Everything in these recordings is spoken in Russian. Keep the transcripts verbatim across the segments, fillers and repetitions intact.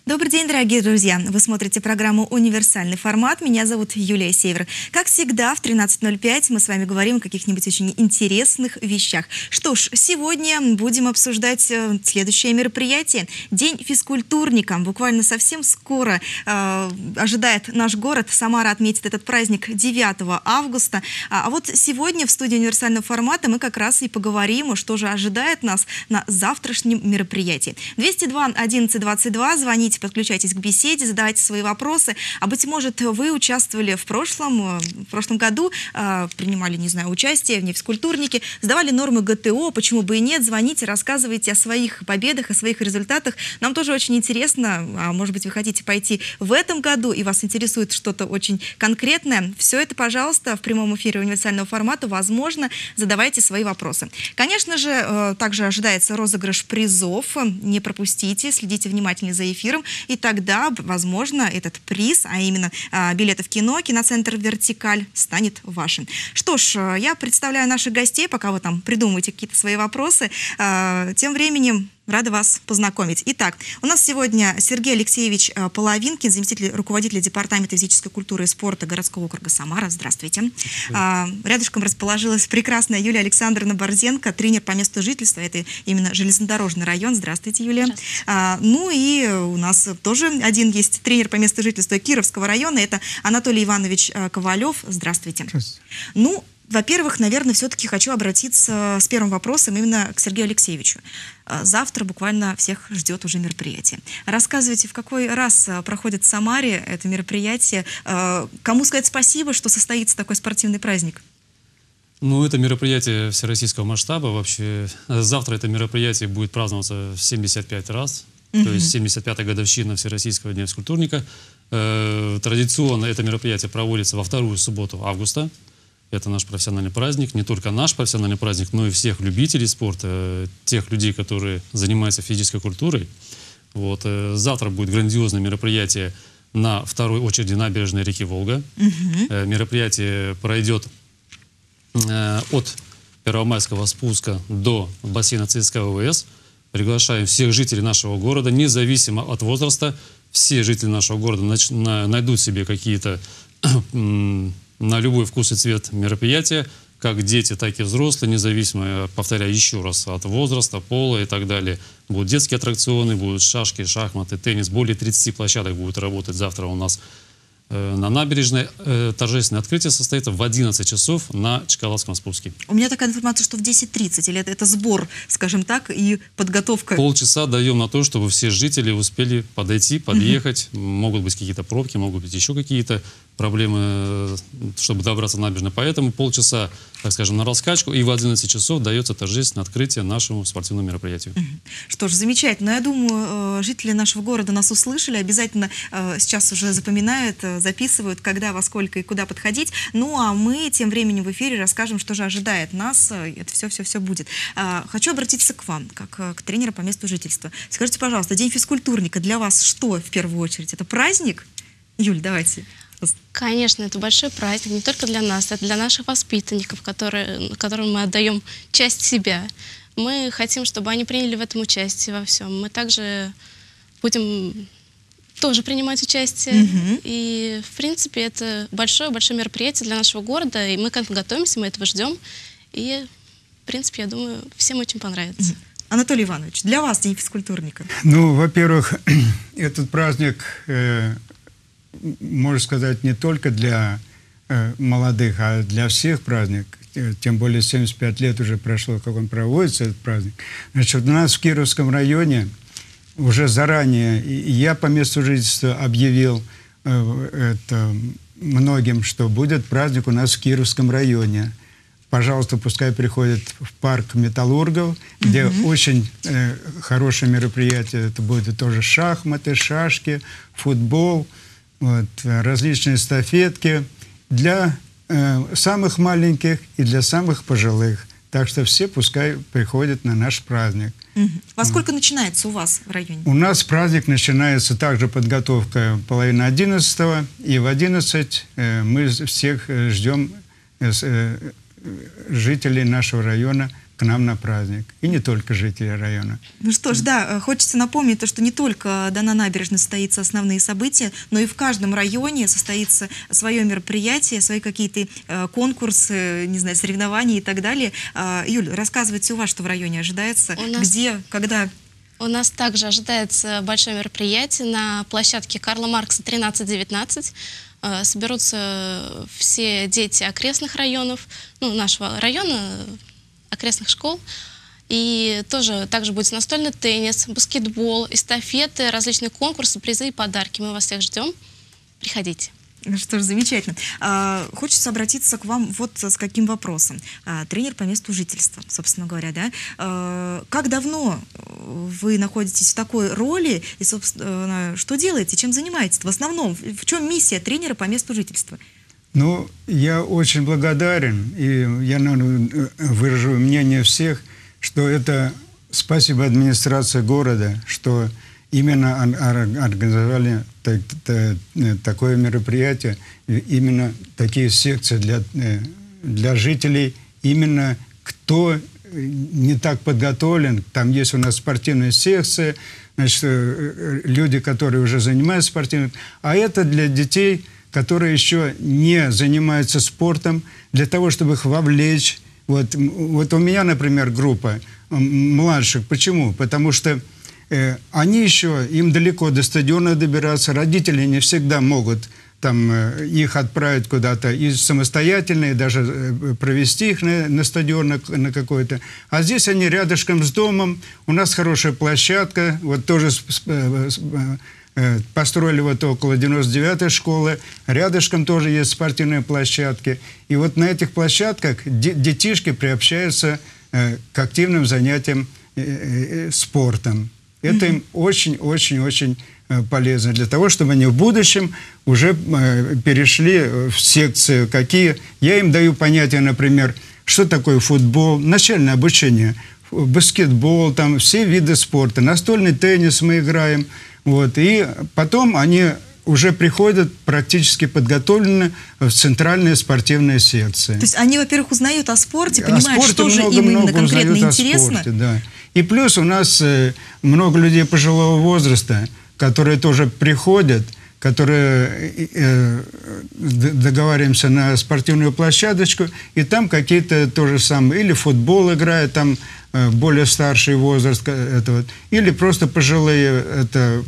Добрый день, дорогие друзья! Вы смотрите программу «Универсальный формат». Меня зовут Юлия Север. Как всегда, в тринадцать ноль пять мы с вами говорим о каких-нибудь очень интересных вещах. Что ж, сегодня будем обсуждать следующее мероприятие. День физкультурника. Буквально совсем скоро э, ожидает наш город. Самара отметит этот праздник девятого августа. А вот сегодня в студии «Универсального формата» мы как раз и поговорим, что же ожидает нас на завтрашнем мероприятии. двести два одиннадцать двадцать два. Звоните, подключайтесь к беседе, задавайте свои вопросы. А быть может, вы участвовали в прошлом, в прошлом году, э, принимали, не знаю, участие в физкультурнике, сдавали нормы ГТО, почему бы и нет, звоните, рассказывайте о своих победах, о своих результатах. Нам тоже очень интересно, а может быть, вы хотите пойти в этом году, и вас интересует что-то очень конкретное. Все это, пожалуйста, в прямом эфире универсального формата, возможно, задавайте свои вопросы. Конечно же, э, также ожидается розыгрыш призов. Не пропустите, следите внимательно за эфиром. И тогда, возможно, этот приз, а именно а, билеты в кино, киноцентр «Вертикаль», станет вашим. Что ж, я представляю наших гостей, пока вы там придумываете какие-то свои вопросы. А, тем временем рада вас познакомить. Итак, у нас сегодня Сергей Алексеевич Половинкин, заместитель руководителя Департамента физической культуры и спорта городского округа Самара. Здравствуйте. А, рядышком расположилась прекрасная Юлия Александровна Борзенко, тренер по месту жительства. Это именно железнодорожный район. Здравствуйте, Юлия. Здравствуйте. А, ну и у нас тоже один есть тренер по месту жительства Кировского района. Это Анатолий Иванович Ковалев. Здравствуйте. Здравствуйте. Ну, во-первых, наверное, все-таки хочу обратиться с первым вопросом именно к Сергею Алексеевичу. Завтра буквально всех ждет уже мероприятие. Рассказывайте, в какой раз проходит в Самаре это мероприятие? Кому сказать спасибо, что состоится такой спортивный праздник? Ну, это мероприятие всероссийского масштаба. Вообще, завтра это мероприятие будет праздноваться в семьдесят пять раз. Mm-hmm. То есть семьдесят пятая годовщина Всероссийского дня физкультурника. Традиционно это мероприятие проводится во вторую субботу августа. Это наш профессиональный праздник, не только наш профессиональный праздник, но и всех любителей спорта, тех людей, которые занимаются физической культурой. Вот. Завтра будет грандиозное мероприятие на второй очереди набережной реки Волга. Угу. Мероприятие пройдет от Первомайского спуска до бассейна ЦСКА ВВС. Приглашаем всех жителей нашего города, независимо от возраста. Все жители нашего города найдут себе какие-то на любой вкус и цвет мероприятия, как дети, так и взрослые, независимо, повторяю еще раз, от возраста, пола и так далее. Будут детские аттракционы, будут шашки, шахматы, теннис. Более тридцати площадок будет работать завтра у нас э, на набережной. Э, торжественное открытие состоится в одиннадцать часов на Чкаловском спуске. У меня такая информация, что в десять тридцать, или это, это сбор, скажем так, и подготовка? Полчаса даем на то, чтобы все жители успели подойти, подъехать. Uh-huh. Могут быть какие-то пробки, могут быть еще какие-то проблемы, чтобы добраться на набережную. Поэтому полчаса, так скажем, на раскачку, и в одиннадцать часов дается торжественное открытие нашему спортивному мероприятию. Что ж, замечательно. Я думаю, жители нашего города нас услышали, обязательно сейчас уже запоминают, записывают, когда, во сколько и куда подходить. Ну, а мы тем временем в эфире расскажем, что же ожидает нас. Это все-все-все будет. Хочу обратиться к вам, как к тренеру по месту жительства. Скажите, пожалуйста, День физкультурника для вас что в первую очередь? Это праздник? Юль, давайте. Конечно, это большой праздник, не только для нас, это для наших воспитанников, которые, которым мы отдаем часть себя. Мы хотим, чтобы они приняли в этом участие во всем. Мы также будем тоже принимать участие. Mm-hmm. И, в принципе, это большое-большое мероприятие для нашего города, и мы к этому готовимся, мы этого ждем. И, в принципе, я думаю, всем очень понравится. Mm-hmm. Анатолий Иванович, для вас День физкультурника? Ну, во-первых, этот праздник... Э можно сказать, не только для э, молодых, а для всех праздник. Тем более семьдесят пять лет уже прошло, как он проводится, этот праздник. Значит, у нас в Кировском районе уже заранее, я по месту жительства объявил э, это многим, что будет праздник у нас в Кировском районе. Пожалуйста, пускай приходят в парк металлургов, где mm-hmm. очень э, хорошее мероприятие. Это будут тоже шахматы, шашки, футбол. Вот, различные эстафетки для э, самых маленьких и для самых пожилых. Так что все пускай приходят на наш праздник. Угу. Во сколько вот. Начинается у вас в районе? У нас праздник начинается также подготовка половина одиннадцатого. И в одиннадцать э, мы всех ждем э, э, жителей нашего района к нам на праздник. И не только жители района. Ну что ж, да, хочется напомнить, то, что не только да, на набережной состоятся основные события, но и в каждом районе состоится свое мероприятие, свои какие-то э, конкурсы, не знаю, соревнования и так далее. Э, Юль, рассказывайте у вас, что в районе ожидается, У нас... где, когда... У нас также ожидается большое мероприятие на площадке Карла Маркса тринадцать девятнадцать. Э, соберутся все дети окрестных районов, ну, нашего района, окрестных школ. И тоже также будет настольный теннис, баскетбол, эстафеты, различные конкурсы, призы и подарки. Мы вас всех ждем. Приходите. Что ж, замечательно. А, хочется обратиться к вам вот с каким вопросом. А, тренер по месту жительства, собственно говоря, да? А, как давно вы находитесь в такой роли и, собственно, что делаете, чем занимаетесь? В основном, в чем миссия тренера по месту жительства? Ну, я очень благодарен, и я, наверное, выражу мнение всех, что это спасибо администрации города, что именно организовали так, так, такое мероприятие, именно такие секции для, для жителей, именно кто не так подготовлен. Там есть у нас спортивная секция, значит, люди, которые уже занимаются спортивным, а это для детей, которые еще не занимаются спортом, для того, чтобы их вовлечь. Вот, вот у меня, например, группа младших. Почему? Потому что э, они еще, им далеко до стадиона добираться, родители не всегда могут там, э, их отправить куда-то и самостоятельно, и даже э, провести их на, на стадион на, на какой-то. А здесь они рядышком с домом, у нас хорошая площадка, вот тоже с, с, с, построили вот около девяносто девятой школы, рядышком тоже есть спортивные площадки. И вот на этих площадках де детишки приобщаются э, к активным занятиям э, э, спортом. Это им очень-очень-очень э, полезно для того, чтобы они в будущем уже э, перешли в секцию. Какие... Я им даю понятие, например, что такое футбол, начальное обучение, баскетбол, там все виды спорта, настольный теннис мы играем. Вот, и потом они уже приходят практически подготовлены в центральные спортивные секции. То есть они, во-первых, узнают о спорте, понимают, спорте что же много, им именно много конкретно интересно. Спорте, да. И плюс у нас э, много людей пожилого возраста, которые тоже приходят, которые э, договариваемся на спортивную площадочку, и там какие-то то же самое, или футбол играют, там э, более старший возраст, это вот, или просто пожилые, это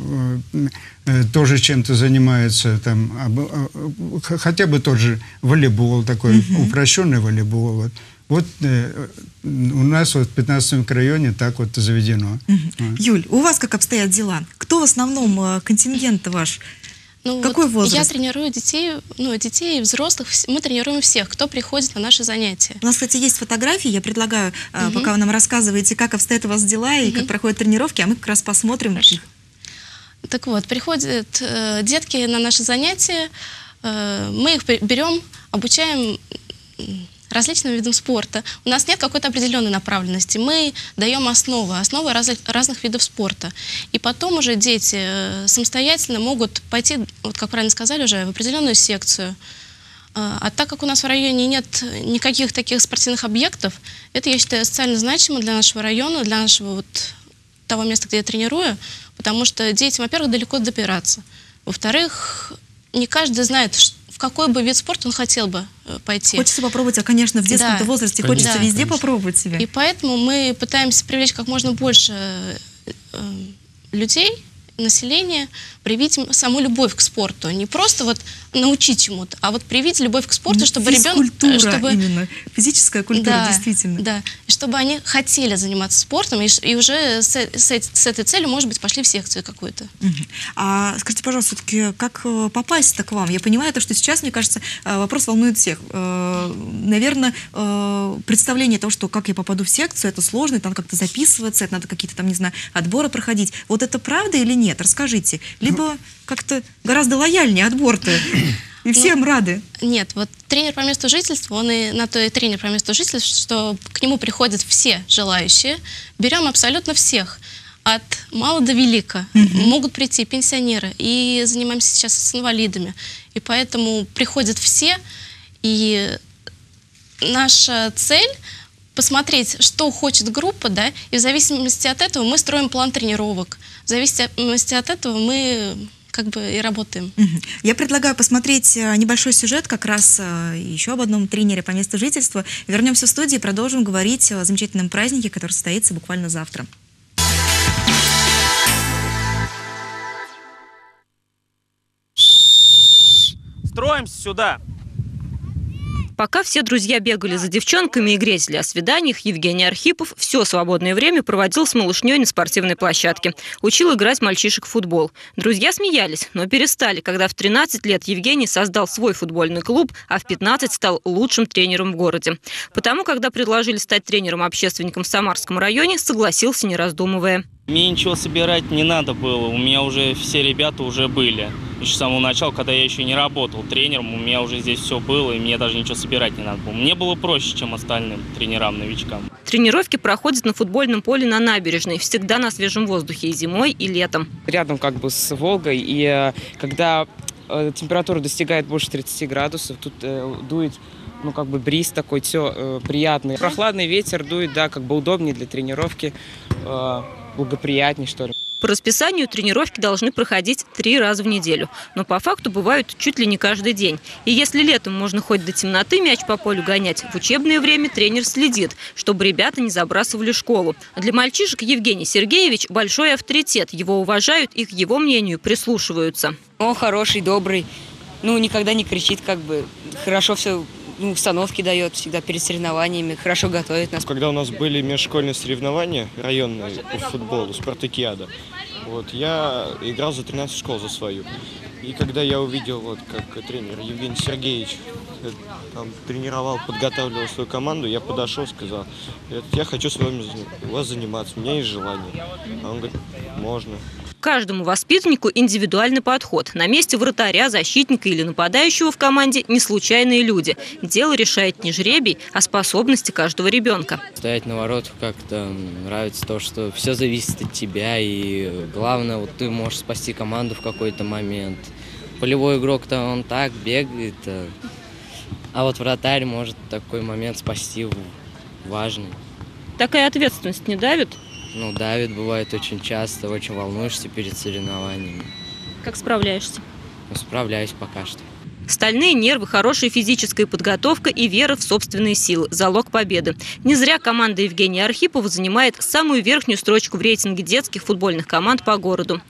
э, тоже чем-то занимаются, там, об, хотя бы тот же волейбол, такой uh-huh. упрощенный волейбол. Вот, вот э, у нас вот в пятнадцатом микрорайоне так вот заведено. Uh-huh. Uh-huh. Юль, у вас как обстоят дела? Кто в основном э, контингент ваш? Ну, Какой вот возраст? Я тренирую детей, ну, детей и взрослых. Мы тренируем всех, кто приходит на наши занятия. У нас, кстати, есть фотографии. Я предлагаю, угу. пока вы нам рассказываете, как обстоят у вас дела и угу. как проходят тренировки, а мы как раз посмотрим. Хорошо. Так вот, приходят э, детки на наши занятия, э, мы их берем, обучаем различным видам спорта. У нас нет какой-то определенной направленности. Мы даем основы, основы раз, разных видов спорта. И потом уже дети э, самостоятельно могут пойти, вот как правильно сказали уже, в определенную секцию. А, а так как у нас в районе нет никаких таких спортивных объектов, это, я считаю, социально значимо для нашего района, для нашего вот того места, где я тренирую, потому что детям, во-первых, далеко добираться. Во-вторых, не каждый знает, что в какой бы вид спорта он хотел бы пойти. Хочется попробовать, а, конечно, в детском да. возрасте конечно, хочется да. везде конечно. попробовать себя. И поэтому мы пытаемся привлечь как можно больше э, людей, населения, привить им саму любовь к спорту. Не просто вот научить чему-то, а вот привить любовь к спорту, чтобы ребенок... Чтобы именно. Физическая культура, да, действительно. Да, и чтобы они хотели заниматься спортом, и, и уже с, с, с этой целью, может быть, пошли в секцию какую-то. Угу. А скажите, пожалуйста, все-таки как попасть-то к вам? Я понимаю, то, что сейчас, мне кажется, вопрос волнует всех. Наверное, представление того, что как я попаду в секцию, это сложно, там как-то записываться, это надо какие-то там, не знаю, отборы проходить. Вот это правда или нет? Расскажите. Либо как-то гораздо лояльнее отбор-то, и всем ну, рады. Нет, вот тренер по месту жительства, он и на то и тренер по месту жительства, что к нему приходят все желающие. Берем абсолютно всех, от мала до велика. Mm-hmm. Могут прийти пенсионеры, и занимаемся сейчас с инвалидами. И поэтому приходят все, и наша цель посмотреть, что хочет группа, да, и в зависимости от этого мы строим план тренировок. В зависимости от этого мы как бы и работаем. Я предлагаю посмотреть небольшой сюжет как раз еще об одном тренере по месту жительства. Вернемся в студию и продолжим говорить о замечательном празднике, который состоится буквально завтра. Строимся сюда. Пока все друзья бегали за девчонками и грезили о свиданиях, Евгений Архипов все свободное время проводил с малышней на спортивной площадке. Учил играть мальчишек в футбол. Друзья смеялись, но перестали, когда в тринадцать лет Евгений создал свой футбольный клуб, а в пятнадцать стал лучшим тренером в городе. Потому, когда предложили стать тренером-общественником в Самарском районе, согласился, не раздумывая. Мне ничего собирать не надо было, у меня уже все ребята уже были. Еще с самого начала, когда я еще не работал тренером, у меня уже здесь все было, и мне даже ничего собирать не надо было. Мне было проще, чем остальным тренерам-новичкам. Тренировки проходят на футбольном поле на набережной, всегда на свежем воздухе и зимой, и летом. Рядом как бы с Волгой, и когда температура достигает больше тридцати градусов, тут дует, ну, как бы бриз такой, все э, приятный. Прохладный ветер дует, да, как бы удобнее для тренировки, э, благоприятнее, что ли. По расписанию тренировки должны проходить три раза в неделю, но по факту бывают чуть ли не каждый день. И если летом можно хоть до темноты мяч по полю гонять, в учебное время тренер следит, чтобы ребята не забрасывали школу. Для мальчишек Евгений Сергеевич большой авторитет, его уважают и к его мнению прислушиваются. Он хороший, добрый, ну никогда не кричит, как бы хорошо все. Ну, установки дает всегда перед соревнованиями, хорошо готовит нас. Когда у нас были межшкольные соревнования районные по футболу, спартакиада, вот, я играл за тринадцать школ за свою. И когда я увидел, вот, как тренер Евгений Сергеевич там, тренировал, подготавливал свою команду, я подошел, сказал, я хочу с вами у вас заниматься, у меня есть желание. А он говорит, можно. Каждому воспитаннику индивидуальный подход. На месте вратаря, защитника или нападающего в команде не случайные люди. Дело решает не жребий, а способности каждого ребенка. Стоять на воротах как-то нравится то, что все зависит от тебя. И главное, вот ты можешь спасти команду в какой-то момент. Полевой игрок-то он так бегает, а вот вратарь может такой момент спасти важный. Такая ответственность не давит? Ну, давит, бывает очень часто, очень волнуешься перед соревнованиями. Как справляешься? Ну, справляюсь пока что. Стальные нервы, хорошая физическая подготовка и вера в собственные силы – залог победы. Не зря команда Евгения Архипова занимает самую верхнюю строчку в рейтинге детских футбольных команд по городу.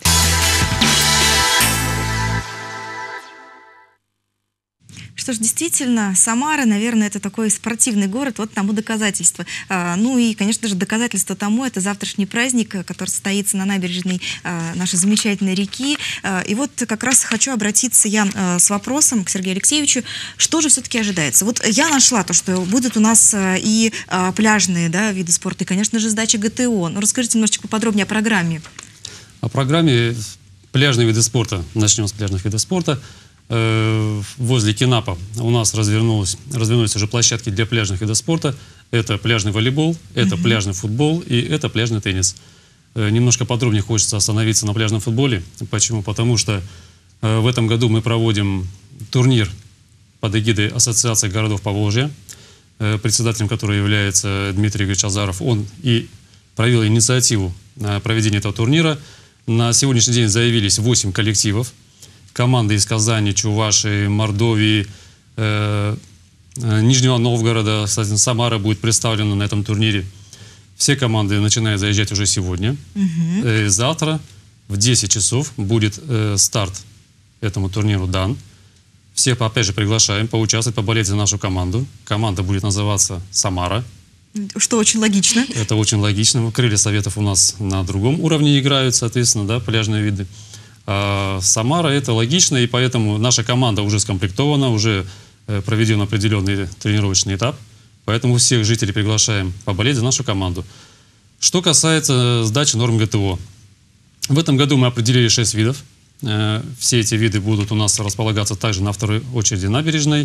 Что ж, действительно, Самара, наверное, это такой спортивный город, вот тому доказательство. А, ну и, конечно же, доказательство тому – это завтрашний праздник, который состоится на набережной а, нашей замечательной реки. А, и вот как раз хочу обратиться я а, с вопросом к Сергею Алексеевичу, что же все-таки ожидается? Вот я нашла то, что будут у нас а, и а, пляжные, да, виды спорта, и, конечно же, сдача ГТО. Ну, расскажите немножечко подробнее о программе. О программе пляжные виды спорта. Начнем с пляжных видов спорта. Возле Кинапа у нас развернулись, развернулись уже площадки для пляжных видов спорта. Это пляжный волейбол, это uh-huh. пляжный футбол и это пляжный теннис. Немножко подробнее хочется остановиться на пляжном футболе. Почему? Потому что в этом году мы проводим турнир под эгидой Ассоциации городов Поволжья, председателем которой является Дмитрий Игоревич Азаров. Он и провел инициативу проведения этого турнира. На сегодняшний день заявились восемь коллективов. Команды из Казани, Чувашии, Мордовии, э, Нижнего Новгорода, Самара будет представлена на этом турнире. Все команды начинают заезжать уже сегодня. Угу. Э, завтра в десять часов будет э, старт этому турниру дан. Всех, опять же, приглашаем поучаствовать, поболеть за нашу команду. Команда будет называться «Самара». Что очень логично. Это очень логично. Крылья Советов у нас на другом уровне играют, соответственно, да, пляжные виды. Самара — это логично, и поэтому наша команда уже скомплектована, уже проведен определенный тренировочный этап. Поэтому всех жителей приглашаем поболеть за нашу команду. Что касается сдачи норм ГТО. В этом году мы определили шесть видов. Все эти виды будут у нас располагаться также на второй очереди набережной.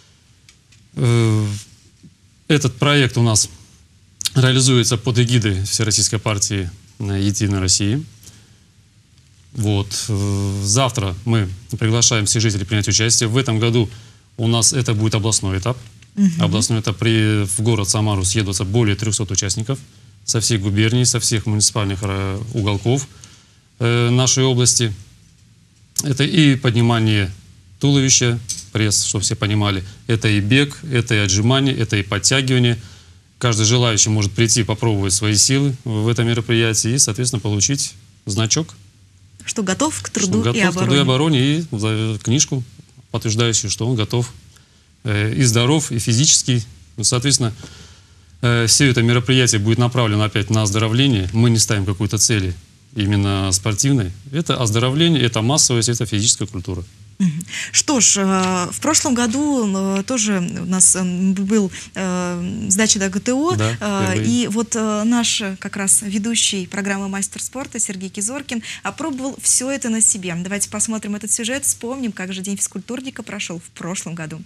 Этот проект у нас реализуется под эгидой Всероссийской партии «Единой России». Вот. Завтра мы приглашаем всех жителей принять участие. В этом году у нас это будет областной этап. Угу. Областной, это при, в город Самару съедутся более трёхсот участников со всей губернии, со всех муниципальных уголков э, нашей области. Это и поднимание туловища, пресс, чтобы все понимали. Это и бег, это и отжимание, это и подтягивание. Каждый желающий может прийти попробовать свои силы в этом мероприятии и, соответственно, получить значок. Что готов к труду, что и, готов обороне. к труду и обороне. И книжку, подтверждающую, что он готов э, и здоров, и физически. Ну, соответственно, э, все это мероприятие будет направлено опять на оздоровление. Мы не ставим какой-то цели именно спортивной. Это оздоровление, это массовость, это физическая культура. Что ж, в прошлом году тоже у нас был сдача до ГТО, да, и вот наш как раз ведущий программы «Мастер спорта» Сергей Кизоркин опробовал все это на себе. Давайте посмотрим этот сюжет, вспомним, как же День физкультурника прошел в прошлом году.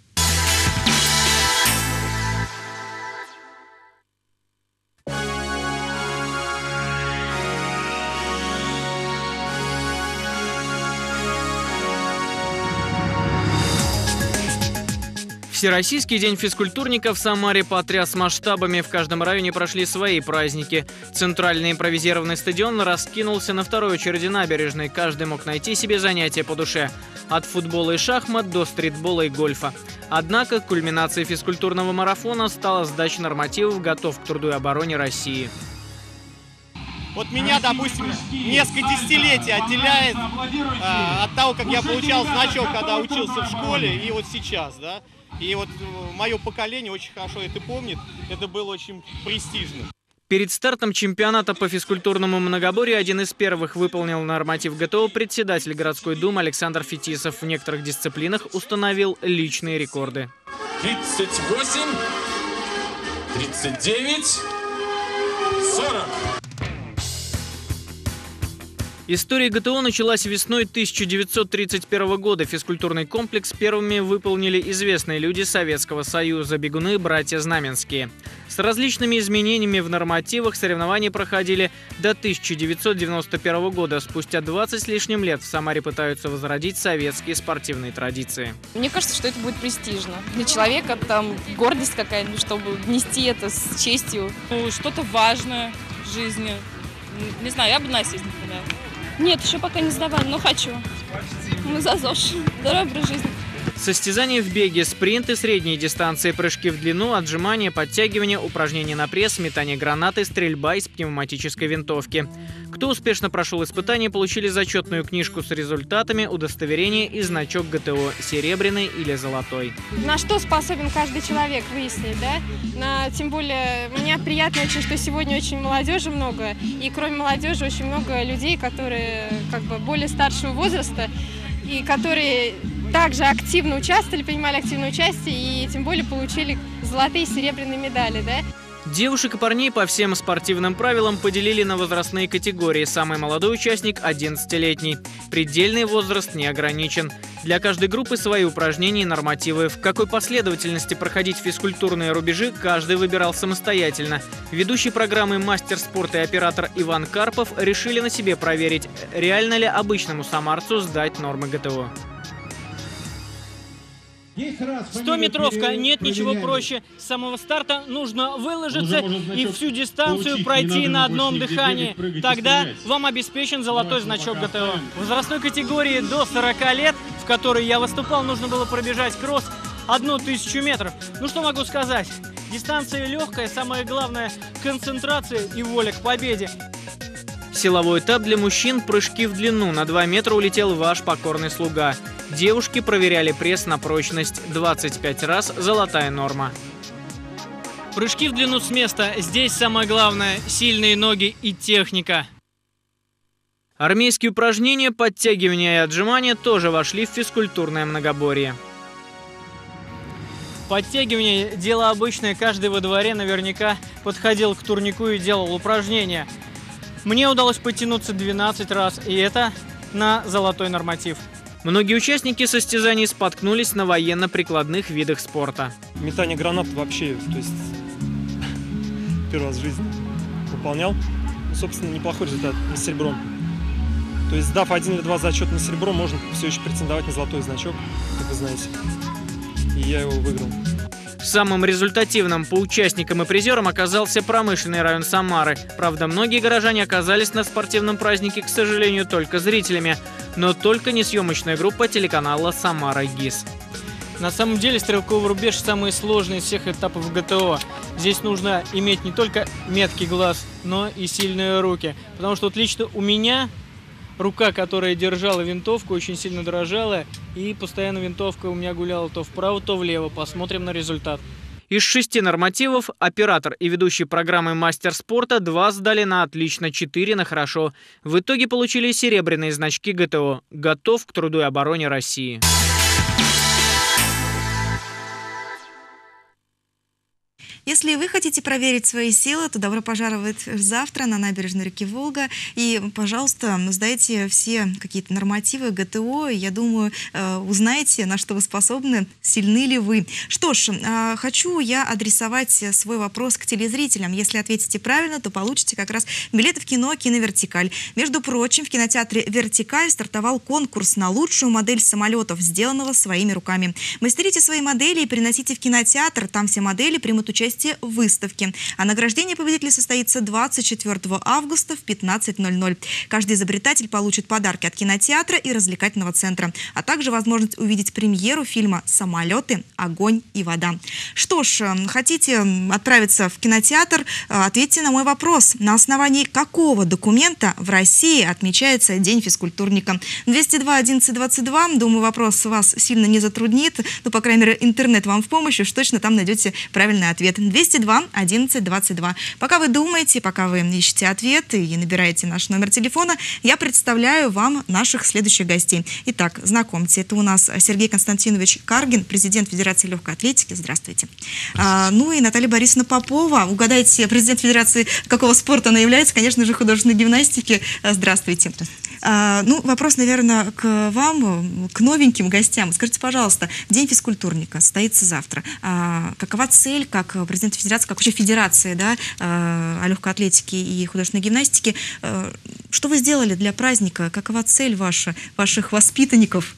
Всероссийский день физкультурника в Самаре потряс масштабами. В каждом районе прошли свои праздники. Центральный импровизированный стадион раскинулся на второй очереди набережной. Каждый мог найти себе занятие по душе. От футбола и шахмат до стритбола и гольфа. Однако кульминацией физкультурного марафона стала сдача нормативов «Готов к труду и обороне России». Вот меня, допустим, несколько десятилетий отделяет э, от того, как я получал значок, когда учился в школе, и вот сейчас, да. И вот мое поколение очень хорошо это помнит. Это было очень престижно. Перед стартом чемпионата по физкультурному многоборью один из первых выполнил норматив ГТО председатель городской думы Александр Фетисов. В некоторых дисциплинах установил личные рекорды. тридцать восемь, тридцать девять, сорок. История ГТО началась весной тысяча девятьсот тридцать первого года. Физкультурный комплекс первыми выполнили известные люди Советского Союза – бегуны братья Знаменские. С различными изменениями в нормативах соревнования проходили до тысяча девятьсот девяносто первого года. Спустя двадцать с лишним лет в Самаре пытаются возродить советские спортивные традиции. Мне кажется, что это будет престижно. Для человека там гордость какая-нибудь, чтобы нести это с честью. Ну, что-то важное в жизни. Не знаю, я бы на сесть, например. Нет, еще пока не сдавали, но хочу. Мы за ЗОЖ. Здоровый образ жизни. Состязания в беге, спринты, средние дистанции, прыжки в длину, отжимания, подтягивания, упражнения на пресс, метание гранаты, стрельба из пневматической винтовки. Кто успешно прошел испытания, получили зачетную книжку с результатами, удостоверение и значок ГТО – серебряный или золотой. На что способен каждый человек выяснить, да? На, тем более, мне приятно очень, что сегодня очень молодежи много, и кроме молодежи очень много людей, которые как бы более старшего возраста, и которые также активно участвовали, принимали активное участие, и тем более получили золотые и серебряные медали, да? Девушек и парней по всем спортивным правилам поделили на возрастные категории. Самый молодой участник – одиннадцатилетний. Предельный возраст не ограничен. Для каждой группы свои упражнения и нормативы. В какой последовательности проходить физкультурные рубежи, каждый выбирал самостоятельно. Ведущий программы «Мастер спорта» и оператор Иван Карпов решили на себе проверить, реально ли обычному самарцу сдать нормы ГТО. Стометровка, нет ничего проще. С самого старта нужно выложиться и всю дистанцию пройти на одном дыхании. Тогда вам обеспечен золотой значок ГТО. В возрастной категории до сорока лет, в которой я выступал, нужно было пробежать кросс одну тысячу метров. Ну что могу сказать? Дистанция легкая, самое главное – концентрация и воля к победе. Силовой этап для мужчин – прыжки в длину. На два метра улетел ваш покорный слуга. Девушки проверяли пресс на прочность. двадцать пять раз – золотая норма. Прыжки в длину с места. Здесь самое главное – сильные ноги и техника. Армейские упражнения, подтягивания и отжимания тоже вошли в физкультурное многоборье. Подтягивание – дело обычное. Каждый во дворе наверняка подходил к турнику и делал упражнения. Мне удалось подтянуться двенадцать раз, и это на золотой норматив. Многие участники состязаний споткнулись на военно-прикладных видах спорта. Метание гранат вообще, то есть первый раз в жизни выполнял. Собственно, неплохой результат на серебром. То есть, сдав один или два зачета на серебро, можно все еще претендовать на золотой значок, как вы знаете. И я его выиграл. Самым результативным по участникам и призерам оказался промышленный район Самары. Правда, многие горожане оказались на спортивном празднике, к сожалению, только зрителями. Но только не съемочная группа телеканала «Самара ГИС». На самом деле стрелковый рубеж самый сложный из всех этапов ГТО. Здесь нужно иметь не только меткий глаз, но и сильные руки. Потому что вот лично у меня рука, которая держала винтовку, очень сильно дрожала. И постоянно винтовка у меня гуляла то вправо, то влево. Посмотрим на результат. Из шести нормативов оператор и ведущий программы «Мастер спорта» два сдали на отлично, четыре на хорошо. В итоге получили серебряные значки ГТО. Готов к труду и обороне России. Если вы хотите проверить свои силы, то добро пожаловать завтра на набережную реки Волга. И, пожалуйста, сдайте все какие-то нормативы ГТО. Я думаю, узнаете, на что вы способны, сильны ли вы. Что ж, хочу я адресовать свой вопрос к телезрителям. Если ответите правильно, то получите как раз билеты в кино «Киновертикаль». Между прочим, в кинотеатре «Вертикаль» стартовал конкурс на лучшую модель самолетов, сделанного своими руками. Мастерите свои модели и приносите в кинотеатр. Там все модели примут участие в выставке. А награждение победителей состоится двадцать четвёртого августа в пятнадцать ноль ноль. Каждый изобретатель получит подарки от кинотеатра и развлекательного центра, а также возможность увидеть премьеру фильма «Самолеты, огонь и вода». Что ж, хотите отправиться в кинотеатр? Ответьте на мой вопрос. На основании какого документа в России отмечается День физкультурника? двести два одиннадцать двадцать два. Думаю, вопрос вас сильно не затруднит. Ну, по крайней мере, интернет вам в помощь, уж точно там найдете правильный ответ. двести два одиннадцать двадцать два. Пока вы думаете, пока вы ищете ответ и набираете наш номер телефона, я представляю вам наших следующих гостей. Итак, знакомьте, это у нас Сергей Константинович Каргин, президент Федерации легкой атлетики. Здравствуйте. А, ну и Наталья Борисовна Попова. Угадайте, президент Федерации какого спорта она является? Конечно же, художественной гимнастики. Здравствуйте. А, ну, вопрос, наверное, к вам, к новеньким гостям. Скажите, пожалуйста, День физкультурника состоится завтра. А, какова цель, как президент Федерации, как вообще Федерации, да, о легкой атлетике и художественной гимнастике? Что вы сделали для праздника? Какова цель ваша, ваших воспитанников?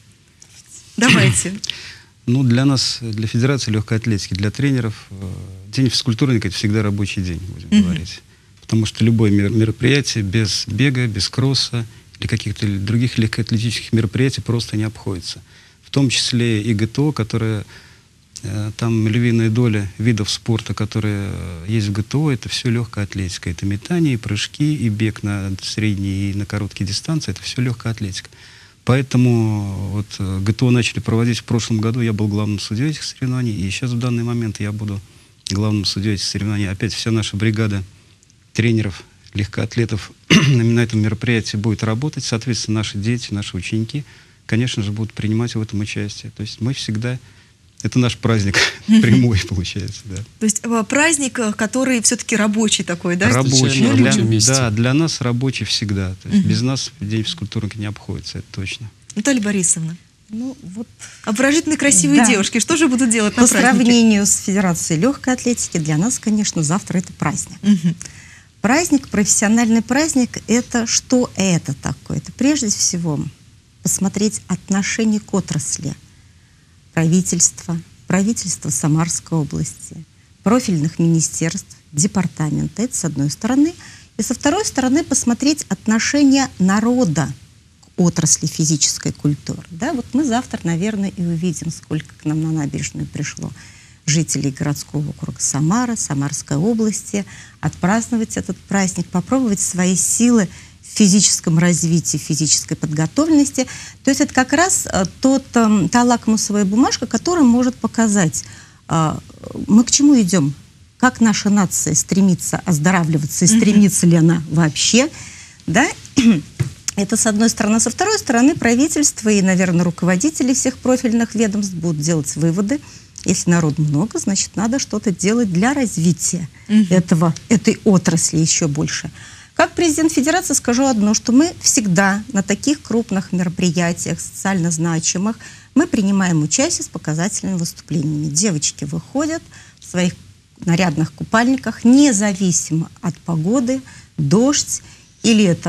Давайте. Ну, для нас, для Федерации легкой атлетики, для тренеров, День физкультурника – это всегда рабочий день, будем mm-hmm. говорить. Потому что любое мероприятие без бега, без кросса или каких-то других легкоатлетических мероприятий просто не обходится. В том числе и ГТО, которое, там львиная доля видов спорта, которые есть в ГТО, это все легкая атлетика. Это метание, и прыжки, и бег на средние и на короткие дистанции, это все легкая атлетика. Поэтому вот ГТО начали проводить в прошлом году, я был главным судьей этих соревнований, и сейчас в данный момент я буду главным судьей этих соревнований. Опять вся наша бригада тренеров, легкоатлетов на этом мероприятии будет работать. Соответственно, наши дети, наши ученики, конечно же, будут принимать в этом участие. То есть мы всегда... Это наш праздник прямой, получается, да. То есть праздник, который все-таки рабочий такой, да? Рабочий, для, да, для нас рабочий всегда. То есть uh-huh. без нас День физкультурника не обходится, это точно. Наталья Борисовна, ну вот обворожительные красивые да. девушки, что же будут делать на празднике? По сравнению с Федерацией легкой атлетики, для нас, конечно, завтра это праздник. Uh-huh. Праздник, профессиональный праздник, это что это такое? Это прежде всего посмотреть отношение к отрасли. Правительства, правительства Самарской области, профильных министерств, департамента. Это с одной стороны. И со второй стороны посмотреть отношение народа к отрасли физической культуры. Да, вот мы завтра, наверное, и увидим, сколько к нам на набережную пришло жителей городского округа Самара, Самарской области, отпраздновать этот праздник, попробовать свои силы в физическом развитии, физической подготовленности. То есть это как раз тот, та лакмусовая бумажка, которая может показать, мы к чему идем, как наша нация стремится оздоравливаться и стремится ли она вообще. Да? Это с одной стороны. Со второй стороны, правительство и, наверное, руководители всех профильных ведомств будут делать выводы. Если народу много, значит, надо что-то делать для развития угу. этого, этой отрасли еще больше. Как президент Федерации скажу одно, что мы всегда на таких крупных мероприятиях, социально значимых, мы принимаем участие с показательными выступлениями. Девочки выходят в своих нарядных купальниках, независимо от погоды, дождь или это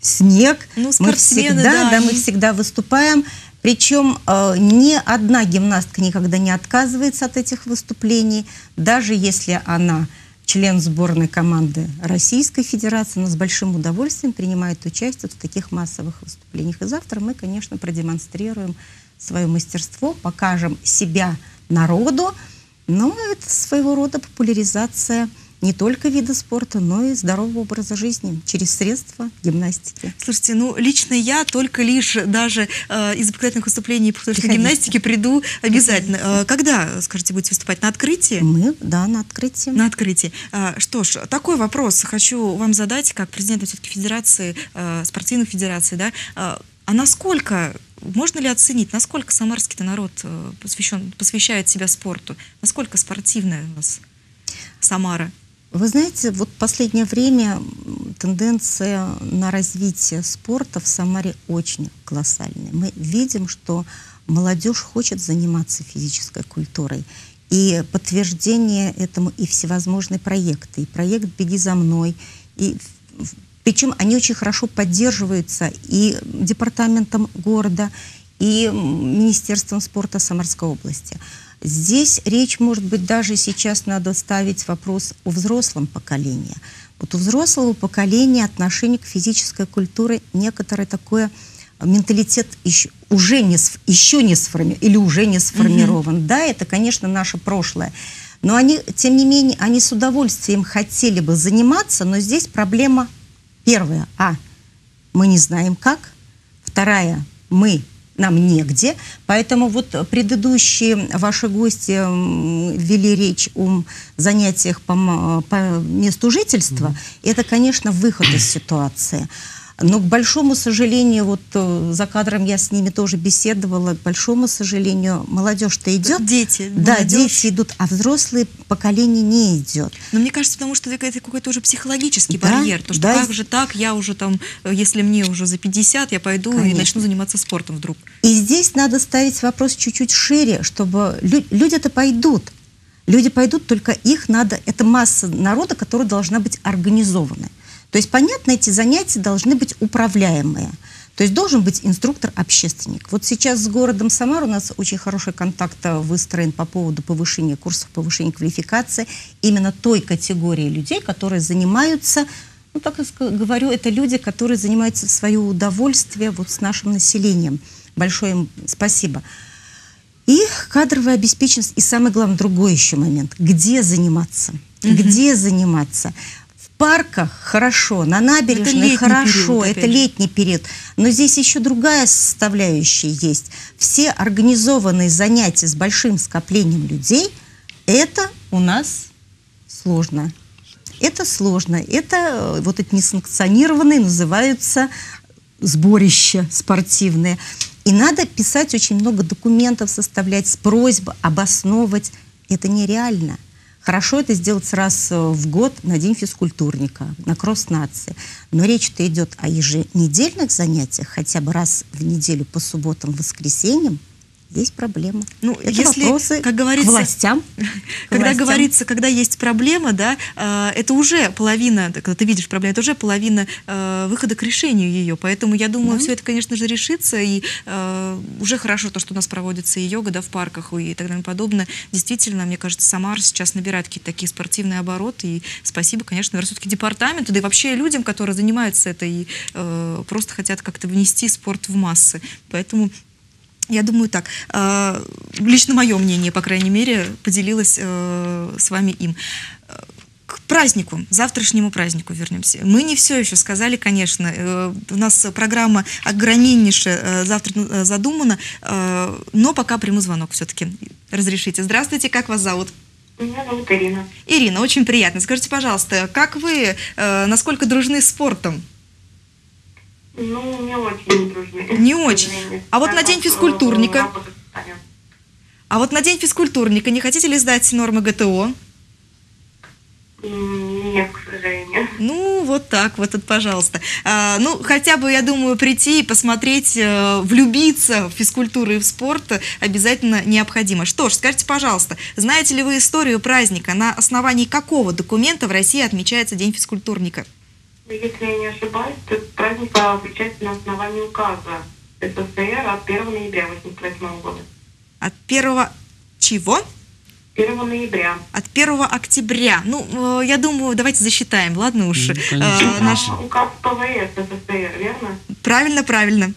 снег. Ну, мы спортсмены, всегда, да, да, они... мы всегда выступаем. Причем э, ни одна гимнастка никогда не отказывается от этих выступлений, даже если она член сборной команды Российской Федерации, но с большим удовольствием принимает участие в таких массовых выступлениях. И завтра мы, конечно, продемонстрируем свое мастерство, покажем себя народу, но это своего рода популяризация не только вида спорта, но и здорового образа жизни через средства гимнастики. Слушайте, ну лично я только лишь даже э, из обыкновенных выступлений по художественной гимнастике приду обязательно. Э, когда, скажите, будете выступать? На открытии? Мы, да, на открытии. На открытии. Э, что ж, такой вопрос хочу вам задать, как президента все-таки Федерации, э, спортивной федерации, да, э, а насколько, можно ли оценить, насколько самарский-то народ э, посвящен, посвящает себя спорту? Насколько спортивная у нас Самара? Вы знаете, вот в последнее время тенденция на развитие спорта в Самаре очень колоссальная. Мы видим, что молодежь хочет заниматься физической культурой. И подтверждение этому и всевозможные проекты. И проект «Беги за мной». И, причем они очень хорошо поддерживаются и департаментом города, и Министерством спорта Самарской области. Здесь речь, может быть, даже сейчас надо ставить вопрос о взрослом поколении. Вот у взрослого поколения отношение к физической культуре некоторое такое менталитет еще, уже не, еще не сформирован, или уже не сформирован. Mm-hmm. Да, это, конечно, наше прошлое. Но они, тем не менее, они с удовольствием хотели бы заниматься, но здесь проблема первая. А, мы не знаем как. Вторая, мы нам негде. Поэтому вот предыдущие ваши гости вели речь о занятиях по, по месту жительства. Mm-hmm. Это, конечно, выход из ситуации. Но, к большому сожалению, вот за кадром я с ними тоже беседовала, к большому сожалению, молодежь-то идет. Дети. Да, молодежь. Дети идут, а взрослые поколение не идет. Но мне кажется, потому что это какой-то уже психологический да, барьер. То, что да. как же так, я уже там, если мне уже за пятьдесят, я пойду Конечно. И начну заниматься спортом вдруг. И здесь надо ставить вопрос чуть-чуть шире, чтобы лю- люди-то пойдут. Люди пойдут, только их надо, это масса народа, которая должна быть организована. То есть, понятно, эти занятия должны быть управляемые. То есть должен быть инструктор-общественник. Вот сейчас с городом Самар у нас очень хороший контакт выстроен по поводу повышения курсов, повышения квалификации именно той категории людей, которые занимаются, ну, так я говорю, это люди, которые занимаются в свое удовольствие вот с нашим населением. Большое им спасибо. И кадровая обеспеченность, и самый главный, другой еще момент. Где заниматься? Mm-hmm. Где заниматься? В парках хорошо, на набережной хорошо, период, это летний период. Но здесь еще другая составляющая есть. Все организованные занятия с большим скоплением людей, это у нас сложно. Это сложно. Это вот эти несанкционированные называются сборища спортивные. И надо писать очень много документов, составлять с просьбой, обосновывать. Это нереально. Хорошо это сделать раз в год на День физкультурника, на кросс нации. Но речь-то идет о еженедельных занятиях, хотя бы раз в неделю по субботам, воскресеньям. Есть проблема. Ну, это если, вопросы как говорится, к властям. Когда властям. говорится, когда есть проблема, да, э, это уже половина, когда ты видишь проблему, это уже половина э, выхода к решению ее. Поэтому я думаю, да. все это, конечно же, решится. И э, уже хорошо то, что у нас проводится и йога, да, в парках и так далее и подобное. Действительно, мне кажется, Самара сейчас набирает какие-то такие спортивные обороты. И спасибо, конечно, все-таки департаменту, да и вообще людям, которые занимаются это и э, просто хотят как-то внести спорт в массы. Поэтому я думаю так, э, лично мое мнение, по крайней мере, поделилась э, с вами им. К празднику, завтрашнему празднику вернемся. Мы не все еще сказали, конечно. Э, у нас программа огромнейшая э, завтра задумана, э, но пока приму звонок все-таки. Разрешите. Здравствуйте, как вас зовут? Меня зовут Ирина. Ирина, очень приятно. Скажите, пожалуйста, как вы, э, насколько дружны с спортом? Ну, не очень дружны. Не очень. А вот на День физкультурника? А вот на День физкультурника не хотите ли сдать нормы ГТО? Нет, к сожалению. Ну, вот так вот, пожалуйста. А, ну, хотя бы, я думаю, прийти и посмотреть, влюбиться в физкультуру и в спорт обязательно необходимо. Что ж, скажите, пожалуйста, знаете ли вы историю праздника? На основании какого документа в России отмечается День физкультурника? Если я не ошибаюсь, то этот праздник включается на основании указа СССР от первого ноября восемьдесят восьмого года. От первого чего? первого ноября. От первого октября. Ну, э, я думаю, давайте засчитаем, ладно уж. Ну, э, наш... Указ ПВС СССР, верно? Правильно, правильно.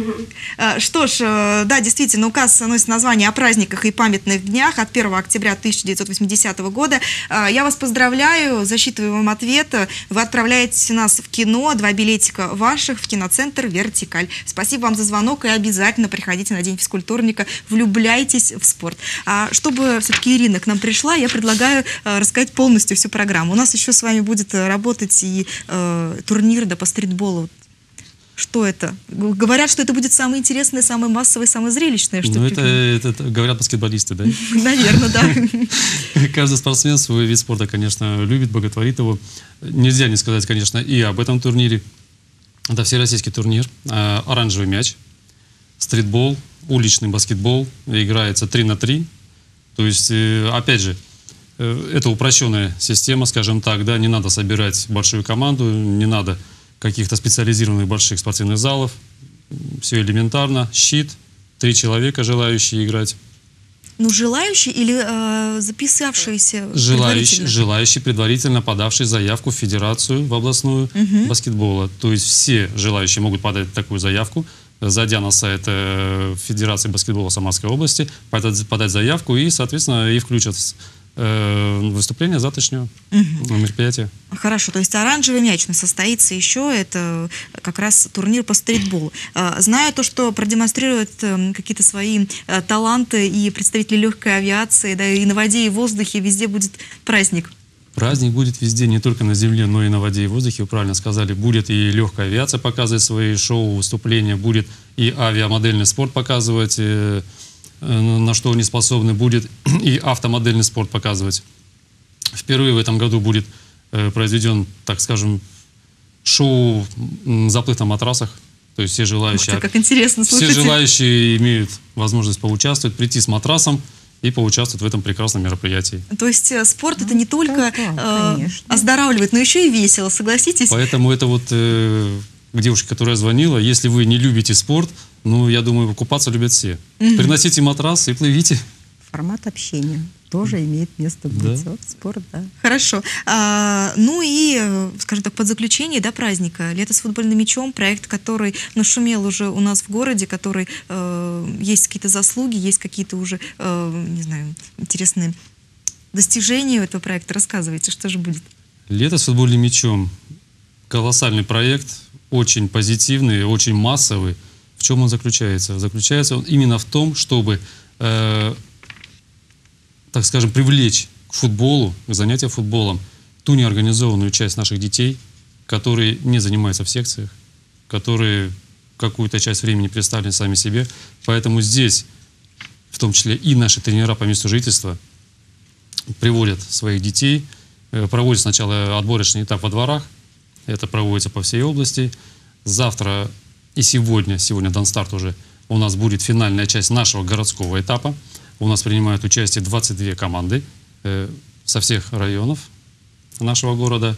Что ж, да, действительно, указ носит название о праздниках и памятных днях от первого октября тысяча девятьсот восьмидесятого года. Я вас поздравляю, засчитываю вам ответ. Вы отправляете нас в кино, два билетика ваших в киноцентр «Вертикаль». Спасибо вам за звонок и обязательно приходите на День физкультурника, влюбляйтесь в спорт. А чтобы все-таки Ирина к нам пришла, я предлагаю рассказать полностью всю программу. У нас еще с вами будет работать и э, турнир да, по стритболу. Что это? Говорят, что это будет самое интересное, самое массовое, самое зрелищное. Ну, это, это, это говорят баскетболисты, да? Наверное, да. Каждый спортсмен свой вид спорта, конечно, любит, боготворит его. Нельзя не сказать, конечно, и об этом турнире. Это всероссийский турнир. Оранжевый мяч, стритбол, уличный баскетбол. Играется три на три. То есть, опять же, это упрощенная система, скажем так, да, не надо собирать большую команду, не надо каких-то специализированных больших спортивных залов. Все элементарно. Щит, три человека, желающие играть. Ну, желающие или э, записавшиеся Желающие, предварительно? желающие, предварительно подавшие заявку в федерацию, в областную Угу. баскетбола. То есть все желающие могут подать такую заявку, зайдя на сайт э, Федерации баскетбола Самарской области, подать, подать заявку и, соответственно, и включат выступление завтрашнего Угу. мероприятия. Хорошо, то есть оранжевый мяч у нас состоится еще, это как раз турнир по стритболу. Знаю то, что продемонстрируют какие-то свои таланты и представители легкой авиации, да, и на воде, и в воздухе, везде будет праздник. Праздник будет везде, не только на земле, но и на воде и воздухе, вы правильно сказали. Будет и легкая авиация показывать свои шоу, выступления, будет и авиамодельный спорт показывать, на что они способны, будет и автомодельный спорт показывать. Впервые в этом году будет э, произведен, так скажем, шоу «Заплыв на матрасах». То есть все желающие, Ух ты, как интересно, слушайте. все желающие имеют возможность поучаствовать, прийти с матрасом и поучаствовать в этом прекрасном мероприятии. То есть э, спорт ну, это не только да, э, оздоравливает, но еще и весело, согласитесь? Поэтому это вот э, к девушке, которая звонила, если вы не любите спорт, ну, я думаю, купаться любят все. Mm-hmm. Приносите матрас и плывите. Формат общения тоже имеет место быть. Да. Вот спорт, да. Хорошо. А, ну и, скажем так, под заключение, да, праздника «Лето с футбольным мячом», проект, который нашумел уже у нас в городе, который э, есть какие-то заслуги, есть какие-то уже, э, не знаю, интересные достижения у этого проекта. Рассказывайте, что же будет? «Лето с футбольным мячом» — колоссальный проект, очень позитивный, очень массовый. В чем он заключается? Заключается он именно в том, чтобы, э, так скажем, привлечь к футболу, к занятиям футболом ту неорганизованную часть наших детей, которые не занимаются в секциях, которые какую-то часть времени предоставлены сами себе. Поэтому здесь, в том числе и наши тренера по месту жительства, приводят своих детей, э, проводят сначала отборочный этап во дворах, это проводится по всей области. Завтра и сегодня, сегодня Донстарт уже, у нас будет финальная часть нашего городского этапа. У нас принимают участие двадцать две команды э, со всех районов нашего города,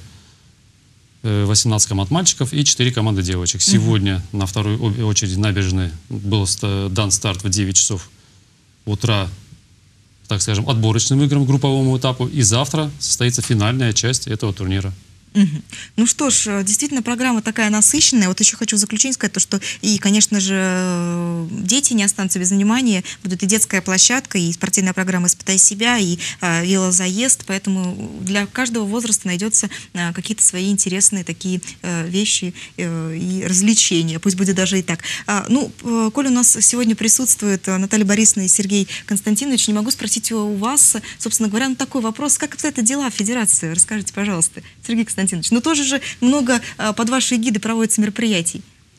э, восемнадцать команд мальчиков и четыре команды девочек. Сегодня mm-hmm. на второй очереди набережной был дан старт в девять часов утра, так скажем, отборочным играм, групповому этапу. И завтра состоится финальная часть этого турнира. Угу. Ну что ж, действительно, программа такая насыщенная. Вот еще хочу в заключение сказать то, что и, конечно же, дети не останутся без внимания. Будет и детская площадка, и спортивная программа «Испытай себя», и а, велозаезд. Поэтому для каждого возраста найдется а, какие-то свои интересные такие а, вещи а, и развлечения. Пусть будет даже и так. А, ну, а, коль у нас сегодня присутствует Наталья Борисовна и Сергей Константинович, не могу спросить у вас, собственно говоря, ну, такой вопрос. Как обстоят дела в Федерации? Расскажите, пожалуйста. Сергей Константинович. Но тоже же много а, под вашей эгидой проводится мероприятий.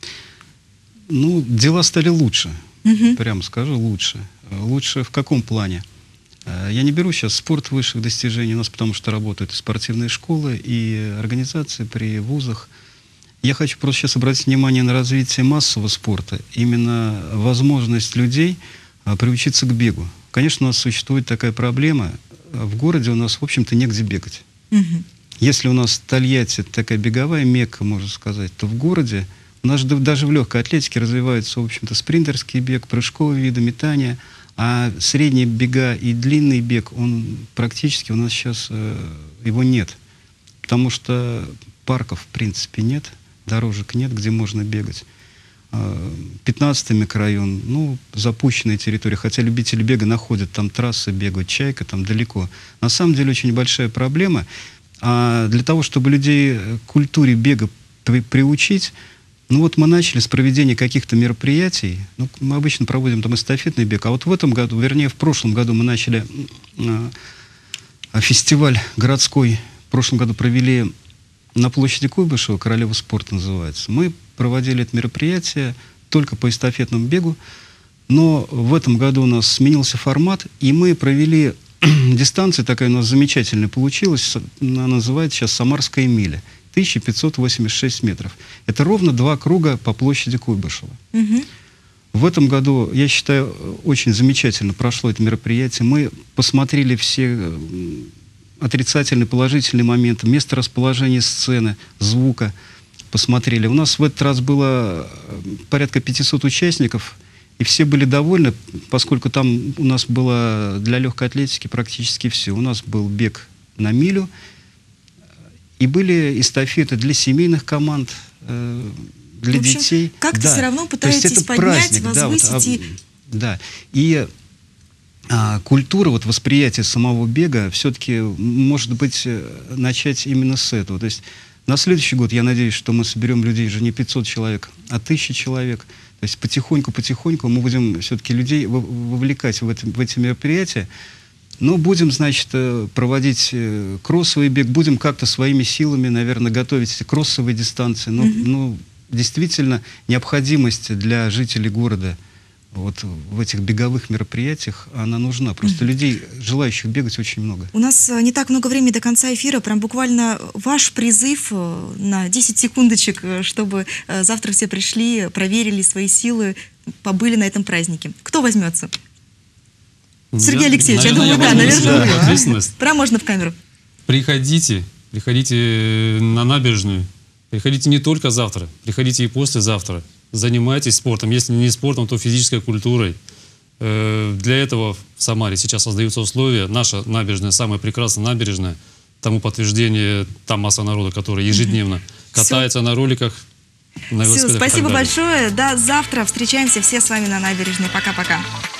Ну, дела стали лучше, угу. прямо скажу, лучше. Лучше в каком плане? Я не беру сейчас спорт высших достижений у нас, потому что работают и спортивные школы, и организации при вузах. Я хочу просто сейчас обратить внимание на развитие массового спорта, именно возможность людей а, приучиться к бегу. Конечно, у нас существует такая проблема. В городе у нас, в общем-то, негде бегать. Угу. если у нас Тольятти такая беговая мекка, можно сказать, то в городе у нас даже в легкой атлетике развивается, в общем-то, спринтерский бег, прыжковые виды, метания, а средний бега и длинный бег, он практически у нас сейчас, э, его нет, потому что парков, в принципе, нет, дорожек нет, где можно бегать. пятнадцатый микрорайон, ну, запущенная территория, хотя любители бега находят, там трассы бегают, Чайка, там далеко. На самом деле очень большая проблема. А для того, чтобы людей к культуре бега при, приучить, ну вот мы начали с проведения каких-то мероприятий, ну, мы обычно проводим там эстафетный бег, а вот в этом году, вернее, в прошлом году мы начали а, фестиваль городской, в прошлом году провели на площади Куйбышева, Королева спорта называется. Мы проводили это мероприятие только по эстафетному бегу, но в этом году у нас сменился формат, и мы провели дистанция, такая у нас замечательная получилась, она называется сейчас «Самарская миля», тысяча пятьсот восемьдесят шесть метров. Это ровно два круга по площади Куйбышева. Угу. В этом году, я считаю, очень замечательно прошло это мероприятие. Мы посмотрели все отрицательные, положительные моменты, место расположения сцены, звука посмотрели. У нас в этот раз было порядка пятисот участников, и все были довольны, поскольку там у нас было для легкой атлетики практически все. У нас был бег на милю, и были эстафеты для семейных команд, э, для в общем, детей. Как-то да. все равно пытаетесь поднять, праздник, возвысить. Да, вот, и... да. И а, культура, вот, восприятия самого бега все-таки, может быть, начать именно с этого. То есть на следующий год, я надеюсь, что мы соберем людей уже не пятьсот человек, а тысяча человек. То есть потихоньку-потихоньку мы будем все-таки людей вовлекать в, это, в эти мероприятия. Но будем, значит, проводить кроссовый бег, будем как-то своими силами, наверное, готовить эти кроссовые дистанции. Но, mm-hmm. ну, действительно, необходимость для жителей города вот в этих беговых мероприятиях, она нужна. Просто mm-hmm. людей, желающих бегать, очень много. У нас не так много времени до конца эфира. Прям буквально ваш призыв на десять секундочек, чтобы завтра все пришли, проверили свои силы, побыли на этом празднике. Кто возьмется? Сергей я, Алексеевич, наверное, я думаю, я да, наверное, ответственность. Прям можно в камеру. Приходите, приходите на набережную. Приходите не только завтра, приходите и послезавтра. Занимайтесь спортом. Если не спортом, то физической культурой. Для этого в Самаре сейчас создаются условия. Наша набережная, самая прекрасная набережная. Тому подтверждение, там масса народа, который ежедневно катается на роликах. На Все, спасибо большое. До завтра. Встречаемся все с вами на набережной. Пока-пока.